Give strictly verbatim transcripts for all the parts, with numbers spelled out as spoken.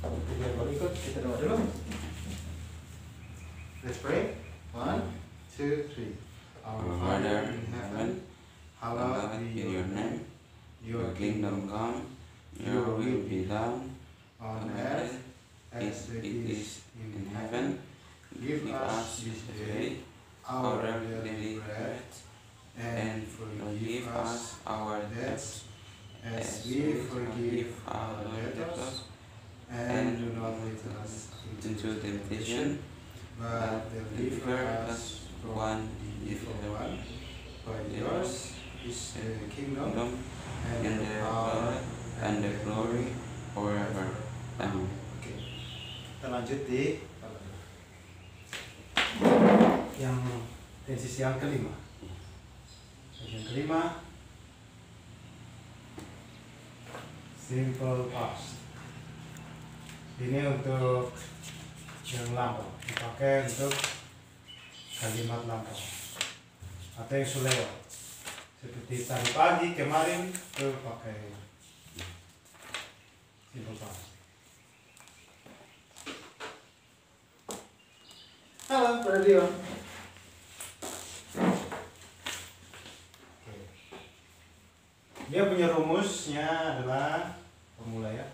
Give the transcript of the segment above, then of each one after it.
Biar kalau ikut kita doa dulu. Let's pray. One, two, three. Our Father in heaven, hallowed be your name. Your kingdom come, your will be done on earth as it is in heaven. Give us this day our daily bread, and forgive us our debts as we forgive our debtors. And do not lead us into temptation, but deliver us from the evil one. For yours is the kingdom, and the power, and the glory forever. Amen. Oke, kita lanjut di yang tensis yang kelima. Yang kelima, simple past. Ini untuk yang lampau, dipakai untuk kalimat lampau atau yang sudah lewat. Seperti tadi pagi, kemarin itu pakai simple past. Halo, Pak Dion. Dia punya rumusnya adalah formula ya.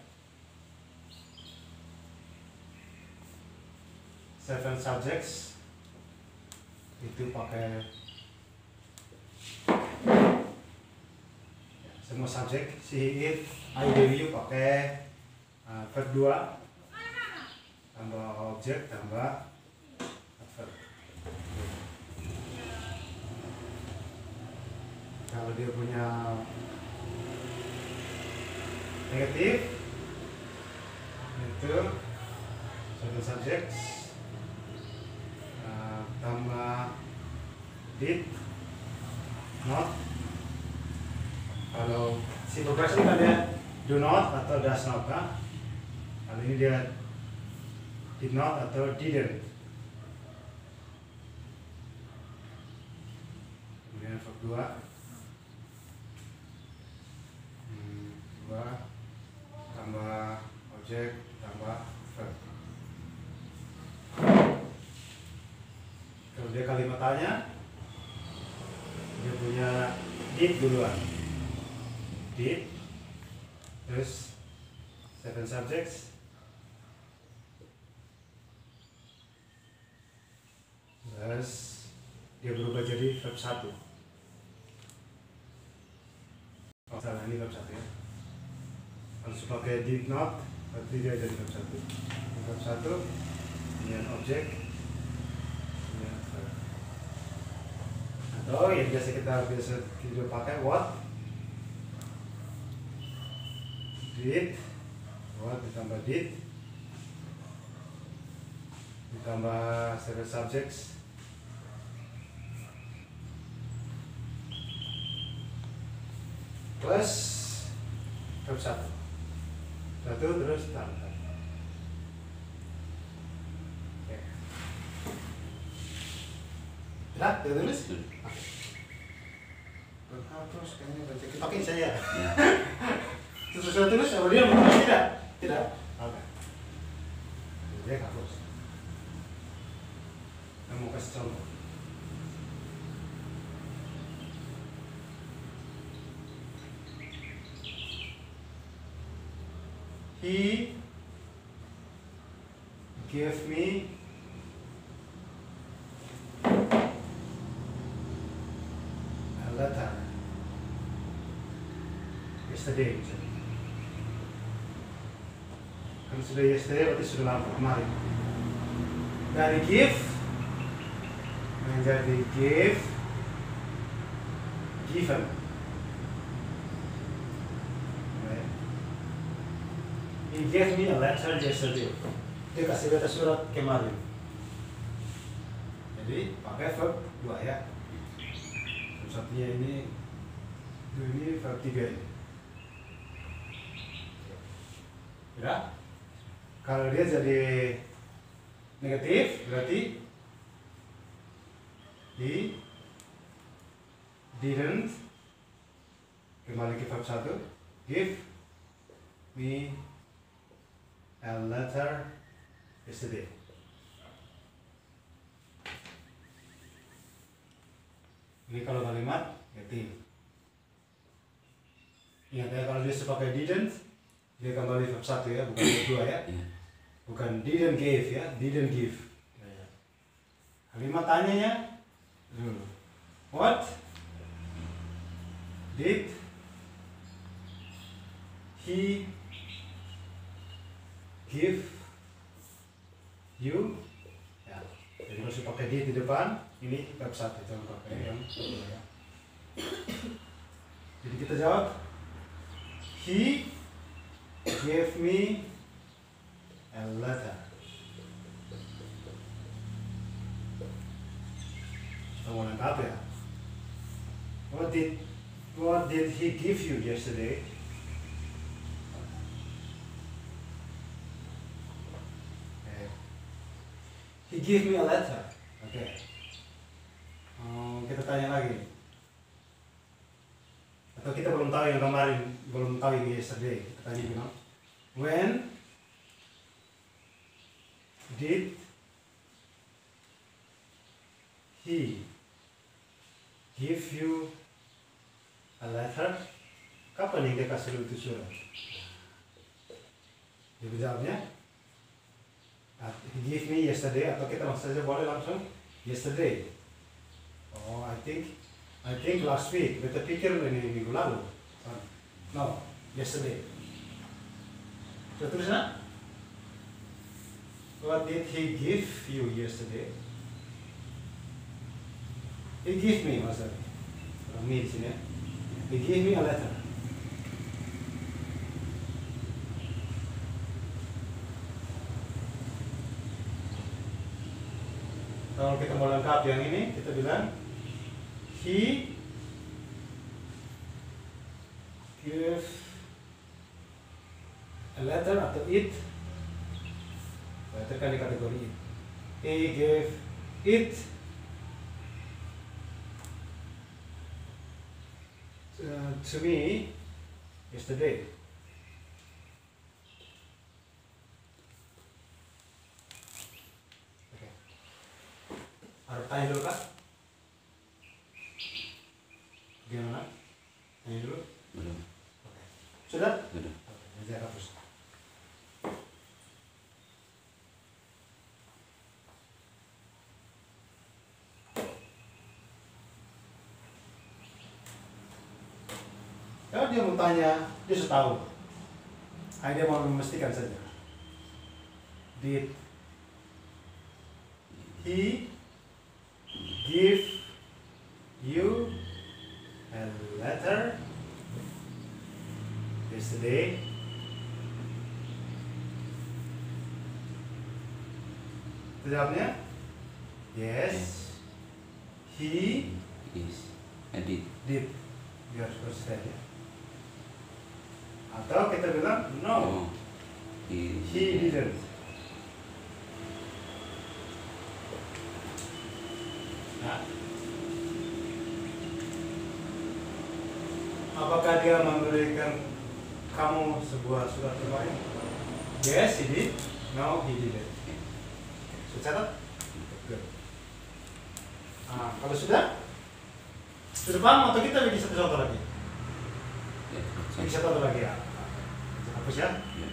Seven subjects itu pakai ya, semua subjek si it, I, do, you pakai uh, verb dua tambah objek tambah verb. Kalau dia punya negatif itu seven subjects uh, tambah did, not. Kalau simple present kan dia do not atau does not kan. Kali ini dia did not atau didn't. Kemudian verb dua hmm, dua tambah objek tambah verb. Kalau dia kalimat tanya, dia punya did duluan, did, terus seven subjects, terus dia berubah jadi verb satu. Oh salah, ini verb satu ya. Harus pakai did not, berarti dia jadi verb satu. Verb satu, kemudian objek, kemudian verb. Atau yang biasa kita biasa kita pakai what, did, what ditambah did, ditambah seven subjects, plus verb satu. Satu terus tambah. Oke. Tidak, tidak tulis? Oke. Terus kayaknya baca kitokin saya. Terus sudah tulis, apa dia mau tidak? Tidak. Oke. Dia hapus. Saya mau kasih contoh. He gave me a letter yesterday. Kan sudah yesterday berarti sudah lama kemarin. Dari give menjadi give, given. He gave me a letter yesterday. Dia kasih beta surat kemarin. Jadi pakai verb dua ya. Verb satunya ini, ini verb tiga ini. Ya. Kalau dia jadi negatif berarti he didn't, kembali ke verb satu, give me a letter yesterday. Ini kalau kalimat negatif. Ingat ya, kalau dia sebagai didn't, dia kembali verb satu ya, bukan verb dua ya. Bukan didn't give ya, didn't give. Kalimat tanyanya dulu. What did he give you? Ya. Jadi masih pakai did di depan, ini verb satu, jangan pakai yang kedua ya. Jadi kita jawab, he gave me a letter. Kita mau lengkap ya. What did What did he give you yesterday? Okay. He gave me a letter. Oke. Okay. Um, kita tanya lagi. Atau kita belum tahu yang kemarin, belum tahu yang yesterday. Kita tanya gimana? When did he give you a letter? Kapan yang dia kasih lu itu surat? Dia jawabnya, he gave me yesterday, atau kita maksud saja boleh langsung yesterday. Oh, I think, I think last week. Kita pikir ini minggu lalu. No, yesterday. Sudah tulis nak? What did he give you yesterday? He gave me, maksudnya. Orang me di sini ya. He gave me a letter. Kalau kita mau lengkap yang ini, kita bilang he gave a letter atau it. Letter kan di kategori it. He gave it uh, to me yesterday. Okay. Harus tanya dulu kak. Gimana? Tanya dulu. Belum. Okay. Sudah? Sudah. Oke, nanti hapus. Kalau dia mau tanya, dia sudah tahu. Hanya dia mau memastikan saja. Did he give you a letter yesterday? Jawabnya, yes, he Is. Edit. did. Biar konsisten ya. Atau kita bilang no, Oh. He, he didn't. Nah, apakah dia memberikan kamu sebuah surat terbaik? Yes, he did. No, he didn't. Sudah catat? Good. Nah, kalau sudah, sudah paham atau kita bikin satu contoh lagi? Ya, Bikin satu lagi ya. Hapus ya. Ya.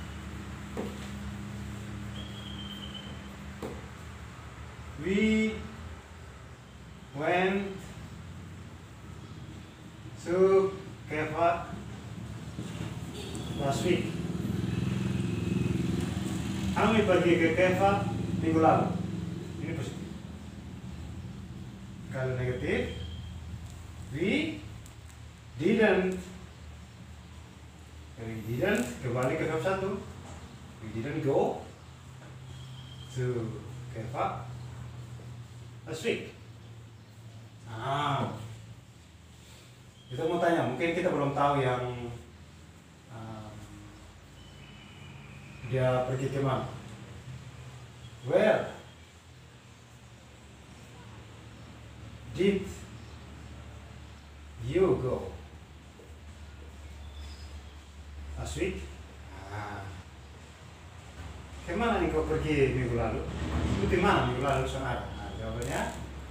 We went to Keva last week. Kami pergi ke Keva minggu lalu. Ini positif. Kalau negatif, we didn't. We didn't kembali ke verb satu. We didn't go to Keva last week. Ah, kita mau tanya, mungkin kita belum tahu yang um, dia pergi ke mana. Where did you go last week? Ah, kemana nih kau pergi minggu lalu? Itu di mana minggu lalu saudara? Nah, jawabannya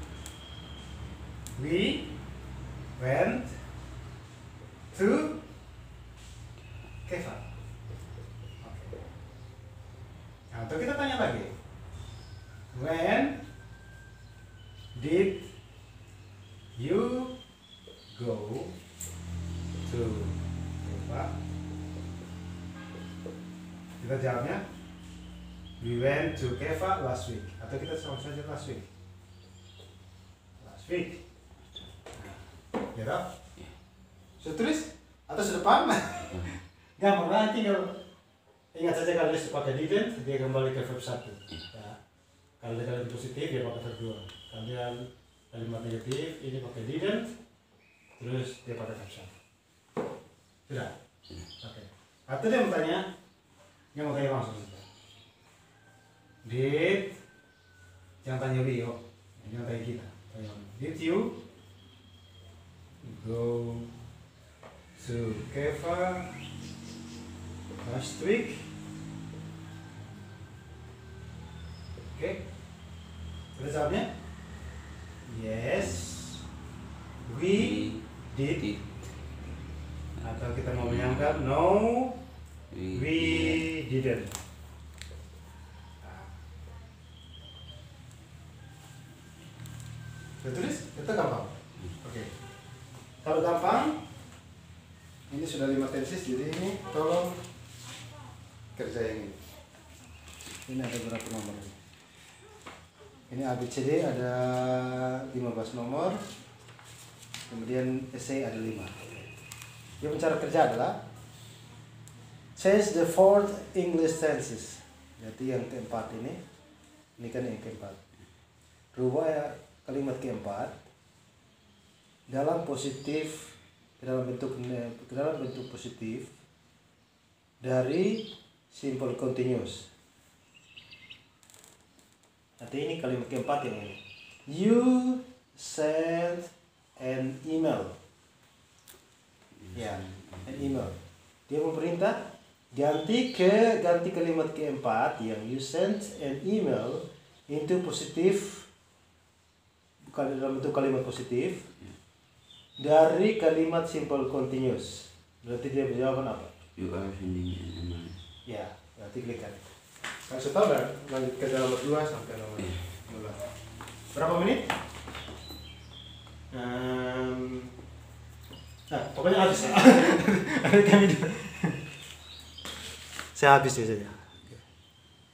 we went to Keva. Oke. Nah, untuk kita tanya lagi. When did you go to Keva? Kita jawabnya we went to Keva last week. Atau kita sama saja last week. Last week. Ya toh? Sudah tulis? Atau sudah paham? Gampang lah, tinggal ingat saja kalau dia pakai didn't, dia kembali ke verb satu. Ya. Kalau dia kalimat positif, dia pakai verb dua. Kalau dia kalimat negatif, ini pakai didn't, terus dia pakai verb satu. Sudah? Oke. Okay. Atau dia mau tanya, dia mau tanya langsung saja. Did, jangan tanya we, oh. Jangan tanya kita. Tanya, did you go to Keva last week? Oke, okay. Sudah jawabnya? Yes, we did. Atau kita mau menyangkal, no, we didn't. Sudah tulis? Itu gampang. Oke. Okay. Kalau gampang, ini sudah lima tenses, jadi ini tolong kerja yang ini. Ini ada berapa nomor ini? Ini A B C D ada lima belas nomor, kemudian essay ada lima. Yang cara kerja adalah change the fourth English tenses. Jadi yang keempat ini, ini kan yang keempat. Rubah ya kalimat keempat dalam positif, ke dalam bentuk ke dalam bentuk positif dari simple continuous. Nanti ini kalimat keempat yang ini. You sent an email. Ya, an email. Dia memerintah ganti ke ganti kalimat keempat yang you sent an email into positif, bukan dalam bentuk kalimat positif dari kalimat simple continuous. Berarti dia berjawaban apa? You are sending an email. Ya, berarti klikkan. Kasih tahu kan? Lanjut ke nomor dua sampai nomor dua. Berapa menit? Um, nah, pokoknya habis ya. Saya habis saja.